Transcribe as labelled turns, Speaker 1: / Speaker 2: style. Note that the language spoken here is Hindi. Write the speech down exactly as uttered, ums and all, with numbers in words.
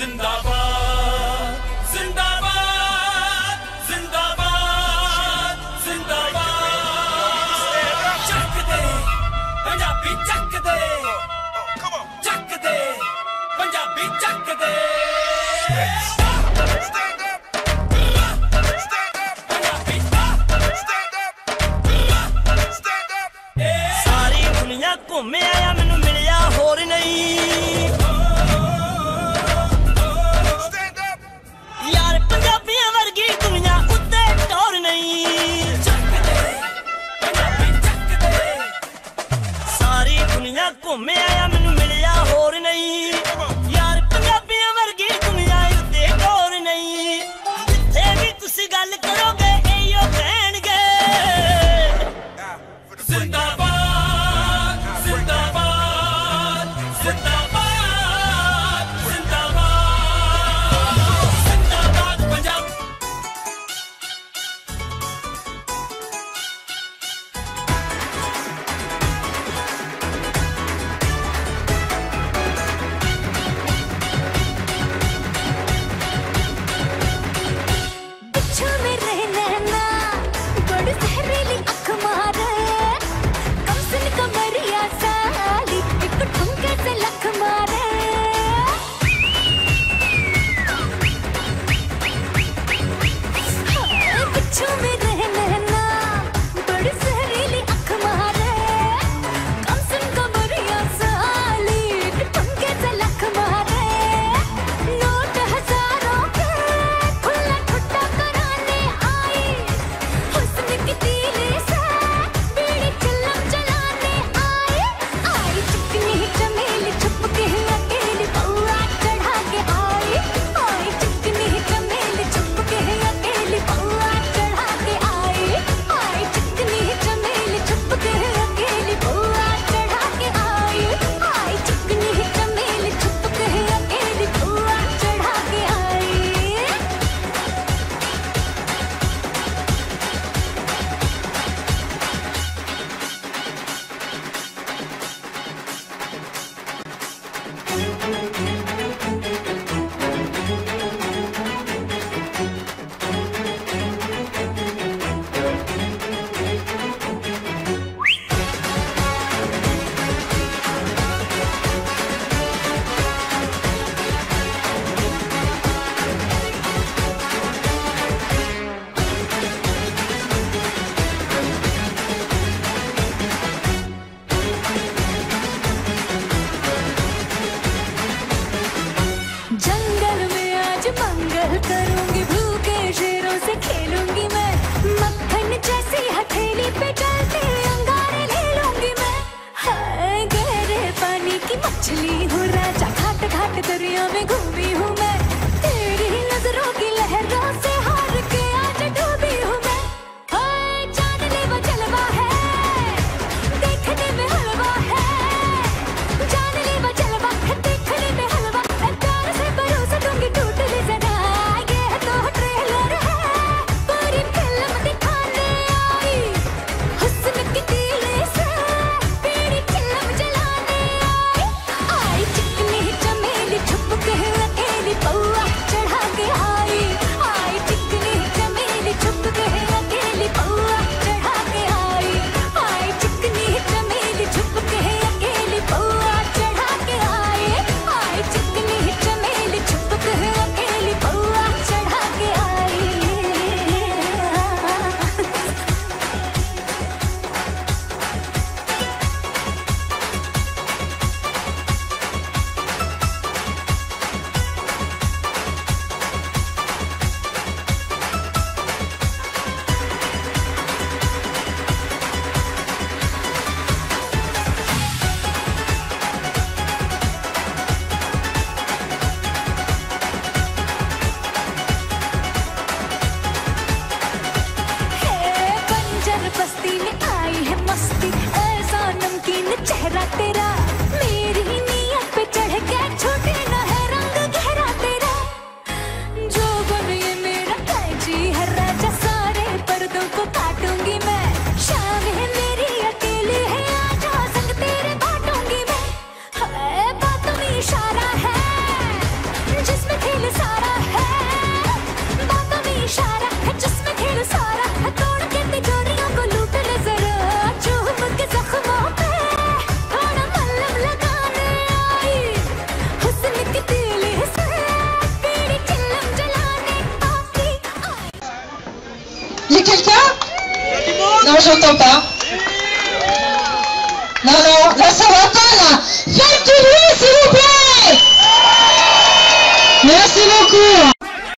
Speaker 1: जिंदाबाद जिंदाबाद जिंदाबाद जिंदाबाद ਚੱਕ ਦੇ ਪੰਜਾਬੀ ਚੱਕ ਦੇ ਚੱਕ ਦੇ ਪੰਜਾਬੀ ਚੱਕ ਦੇ ਸਾਰੀ ਦੁਨੀਆ ਘੁੰਮ ਆਇਆ ਮੈਨੂੰ ਮਿਲਿਆ ਹੋਰ ਨਹੀਂ यार पंजाबियां वर्गी दुनिया उत्ते टोर नहीं ਚੱਕ ਦੇ ਪੰਜਾਬੀ ਚੱਕ ਦੇ सारी दुनिया घुम आया मैनू मिलिया होर नहीं यार पंजाबियां वर्गी दुनिया उत्ते टोर नहीं जिथे भी तुसी गल करोगे इहो कहणगे जिंदाबाद जिंदाबाद जिंदाबाद
Speaker 2: Non, j'entends pas. Non, non, là ça va pas là. Faites du bruit s'il vous plaît. Merci beaucoup.